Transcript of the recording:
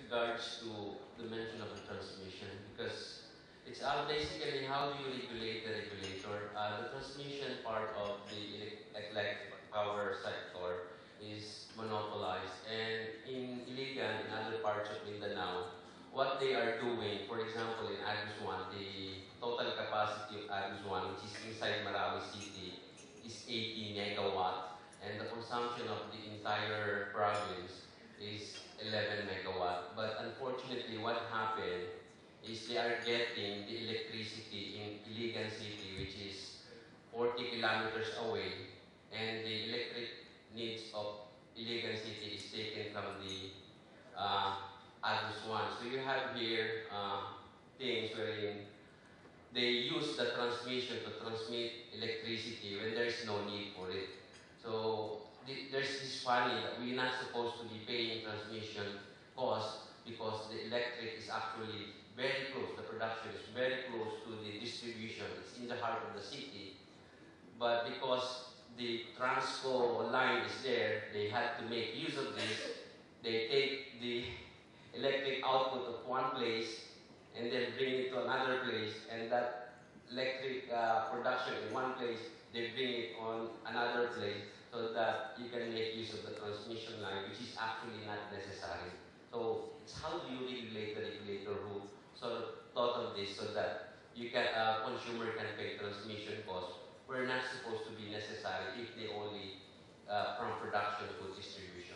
regards to the mention of the transmission, because it's basically how do you regulate the regulator. The transmission part of the electric power sector is monopolized, and in Iligan, in other parts of Mindanao, what they are doing, for example, in Agus 1, the total capacity of Agus 1, which is inside Marawi City, is 80 megawatt, and the consumption of the entire province is 11 megawatt. But unfortunately, what happened is they are getting the electricity in Iligan City, which is 40 kilometers away, and the electric needs of Iligan City is taken from the Agus 1. So you have here things wherein they use the transmission to transmit electricity when there is no need for it. So there's this funny that we're not supposed to be paying transmission costs because the electric is actually very close, the production is very close to the distribution. It's in the heart of the city. But because the Transco line is there, they had to make use of this. They take the electric output of one place and then bring it to another place, and that electric production in one place, they bring it on another place so that you can make use of the transmission line, which is actually not necessary. So it's how do you regulate the regulator who sort of thought of this so that you can consumer can pay transmission costs were not supposed to be necessary if they only from production to distribution.